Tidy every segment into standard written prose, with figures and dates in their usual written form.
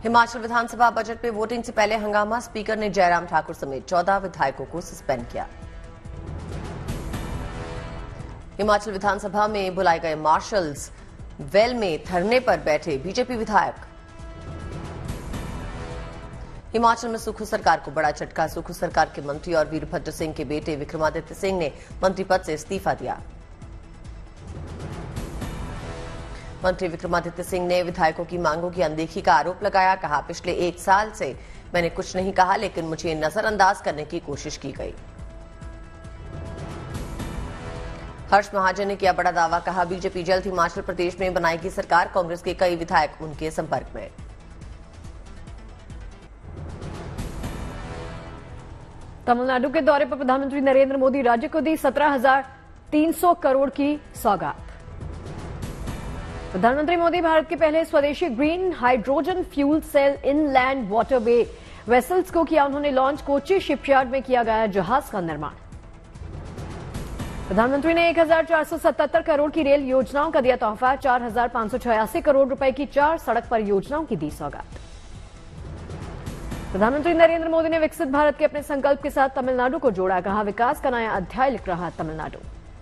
हिमाचल विधानसभा बजट में वोटिंग से पहले हंगामा, स्पीकर ने जयराम ठाकुर समेत 14 विधायकों को सस्पेंड किया। हिमाचल विधानसभा में बुलाए गए मार्शल्स, वेल में धरने पर बैठे बीजेपी विधायक। हिमाचल में सुक्खू सरकार को बड़ा झटका, सुक्खू सरकार के मंत्री और वीरभद्र सिंह के बेटे विक्रमादित्य सिंह ने मंत्री पद से इस्तीफा दिया। मंत्री विक्रमादित्य सिंह ने विधायकों की मांगों की अनदेखी का आरोप लगाया। कहा, पिछले 1 साल से मैंने कुछ नहीं कहा, लेकिन मुझे नजरअंदाज करने की कोशिश की गई। हर्ष महाजन ने किया बड़ा दावा। कहा, बीजेपी जल्द हिमाचल प्रदेश में बनाएगी सरकार। कांग्रेस के कई विधायक उनके संपर्क में। तमिलनाडु के दौरे पर प्रधानमंत्री नरेंद्र मोदी राज्य को दी 17,300 करोड़ की सौगात। प्रधानमंत्री मोदी भारत के पहले स्वदेशी green hydrogen fuel cell inland waterway vessels को किया उन्होंने लॉन्च। कोची शिपयार्ड में किया गया जहाज का निर्माण। प्रधानमंत्री ने 1,477 करोड़ की रेल योजनाओं का दिया तोहफा। 4,586 करोड़ रुपए की 4 सड़क परियोजनाओं की दी सौगात। प्रधानमंत्री नरेंद्र मोदी ने विकसित भारत के अपने संकल्प के साथ तमिलनाडु को जोड़ा। कहा, विकास का नया अध्याय लिख रहा तमिलनाडु।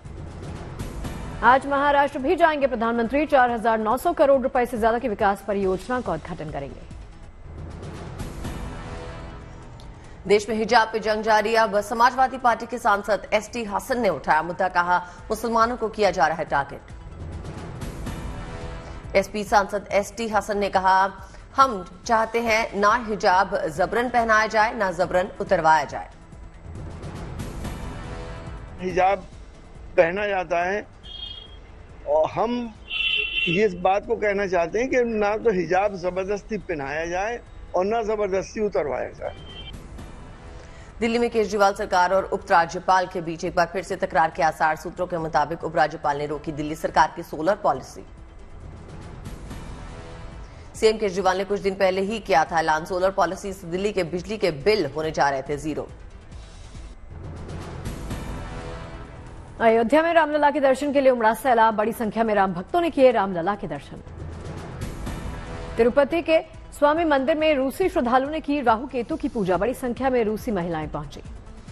आज महाराष्ट्र भी जाएंगे प्रधानमंत्री। 4,900 करोड़ रुपए से ज्यादा की विकास परियोजना का उद्घाटन करेंगे। देश में हिजाब पे जंग जारी। अब समाजवादी पार्टी के सांसद एसटी हसन ने उठाया मुद्दा। कहा, मुसलमानों को किया जा रहा है टारगेट। एसपी सांसद एसटी हसन ने कहा, हम चाहते हैं ना हिजाब जबरन पहनाया जाए, ना जबरन उतरवाया जाए। हिजाब पहना जाता है और हम इस बात को कहना चाहते हैं कि ना तो हिजाब जबरदस्ती पहनाया जाए और ना जबरदस्ती उतरवाया जाए। दिल्ली में केजरीवाल सरकार और उपराज्यपाल के बीच एक बार फिर से तकरार के आसार। सूत्रों के मुताबिक उपराज्यपाल ने रोकी दिल्ली सरकार की सोलर पॉलिसी। सीएम केजरीवाल ने कुछ दिन पहले ही किया था ऐलान। सोलर पॉलिसी से दिल्ली के बिजली के बिल होने जा रहे थे 0। अयोध्या में रामलला के दर्शन के लिए उमड़ा सैलाब। बड़ी संख्या में राम भक्तों ने किए रामलला के दर्शन। तिरुपति के स्वामी मंदिर में रूसी श्रद्धालुओं ने की राहु केतु की पूजा। बड़ी संख्या में रूसी महिलाएं पहुंची।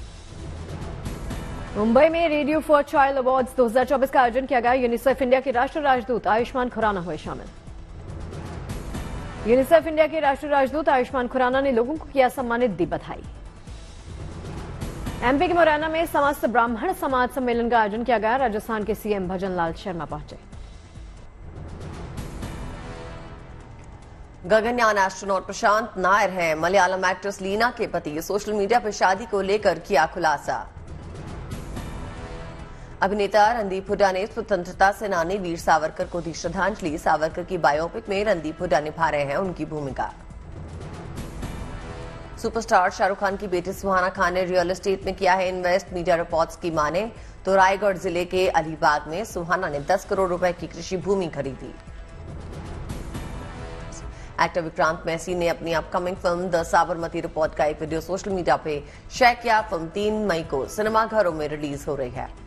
मुंबई में रेडियो फॉर चाइल्ड अवार्ड्स 2024 का आयोजन किया गया। यूनिसेफ इंडिया के राष्ट्रीय राजदूत आयुष्मान खुराना हुए शामिल। यूनिसेफ इंडिया के राष्ट्रीय राजदूत आयुष्मान खुराना ने लोगों को किया सम्मानित, दी बधाई। एमपी के मुरैना में समस्त ब्राह्मण समाज सम्मेलन का आयोजन किया गया। राजस्थान के सीएम भजन लाल शर्मा पहुंचे। गगनयान एस्ट्रोनॉट प्रशांत नायर हैं मलयालम एक्ट्रेस लीना के पति। सोशल मीडिया पर शादी को लेकर किया खुलासा। अभिनेता रणदीप हुड्डा ने स्वतंत्रता सेनानी वीर सावरकर को दी श्रद्धांजलि। सावरकर की बायोपिक में रणदीप हुड्डा निभा रहे हैं उनकी भूमिका। सुपरस्टार शाहरुख खान की बेटी सुहाना खान ने रियल एस्टेट में किया है इन्वेस्ट। मीडिया रिपोर्ट्स की माने तो रायगढ़ जिले के अलीबाग में सुहाना ने 10 करोड़ रुपए की कृषि भूमि खरीदी। एक्टर विक्रांत मैसी ने अपनी upcoming film the Sabarmati report का एक वीडियो सोशल मीडिया पे शेयर किया। फिल्म 3 मई को सिनेमाघरों में रिलीज हो रही है।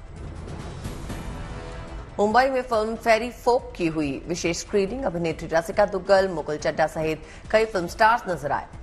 मुंबई में फिल्म फेरी फोक की हुई विशेष स्क्रीनिंग। अभिनेत्री रसिका दुग्गल, मुकुल चड्ढा सहित कई फिल्म स्टार्स नजर आए।